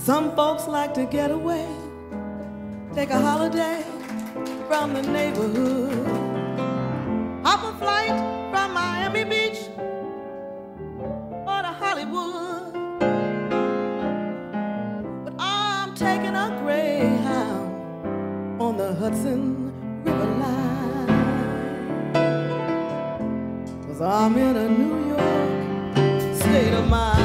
Some folks like to get away, take a holiday from the neighborhood, hop a flight from Miami Beach or to Hollywood. But I'm taking a Greyhound on the Hudson River line, 'cause I'm in a New York state of mind.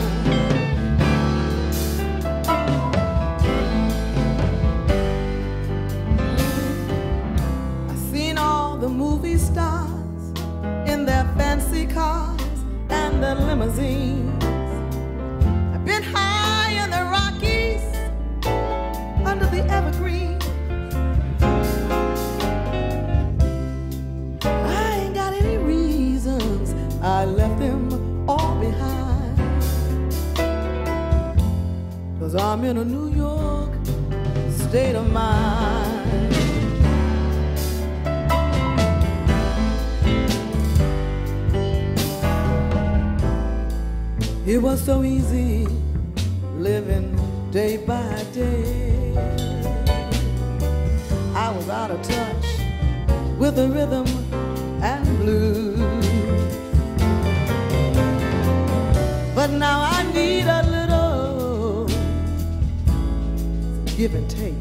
The movie stars in their fancy cars and their limousines. I've been high in the Rockies under the evergreen. I ain't got any reasons, I left them all behind, 'cause I'm in a New York state of mind. It was so easy living day by day. I was out of touch with the rhythm and blues. But now I need a little give and take.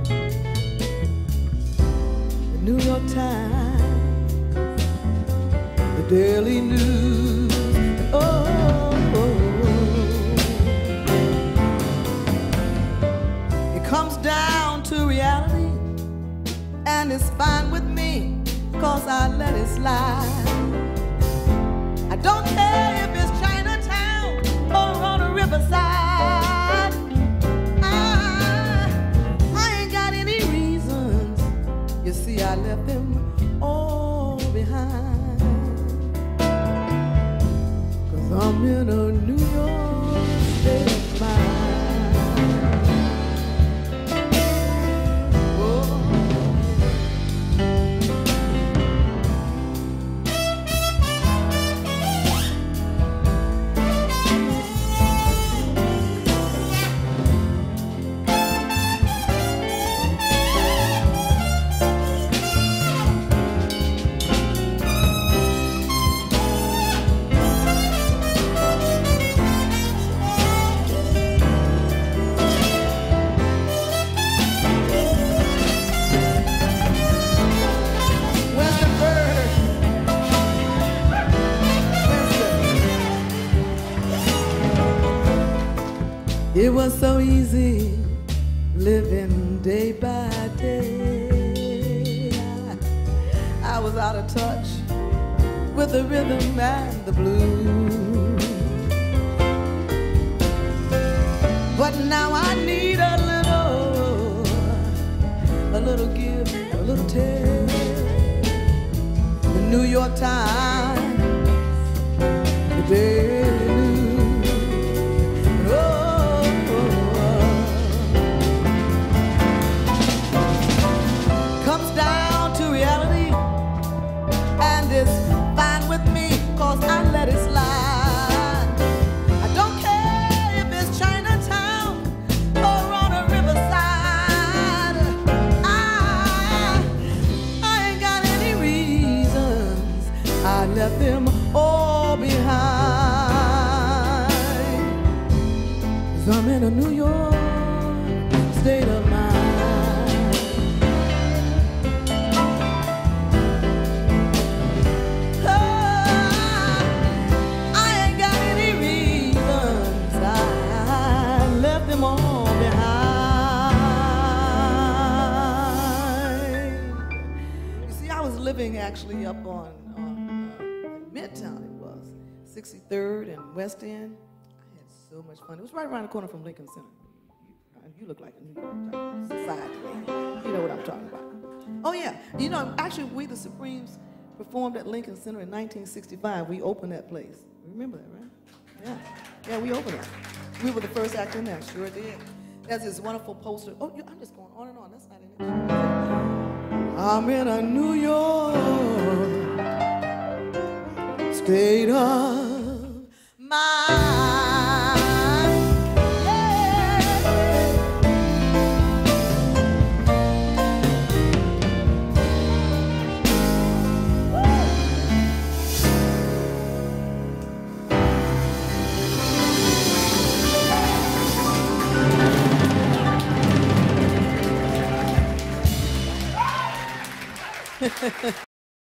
The New York Times, the Daily News, oh. Comes down to reality, and it's fine with me, 'cause I let it slide. I don't care if it's Chinatown or on a riverside. I ain't got any reasons, you see I left them all behind, 'cause I'm in a New York state of mind. It was so easy living day by day. I was out of touch with the rhythm and the blues. But now I need a little give, a little take. The New York Times, the Daily News, comes down to reality, and it's fine with me, 'cause I let it slide. I don't care if it's Chinatown or on a riverside. I ain't got any reasons, I left them all behind, 'cause I'm in a New York state of mind. Living actually up on Midtown, it was 63rd and West End. I had so much fun. It was right around the corner from Lincoln Center. You look like a New York society lady. You know what I'm talking about. Oh yeah, you know, actually We the Supremes performed at Lincoln Center in 1965. We opened that place. Remember that, right? Yeah, we opened it. We were the first act in there, sure did. There's this wonderful poster. Oh, I'm just going on and on. That's not in it. I'm in a New York state of mind. Yeah.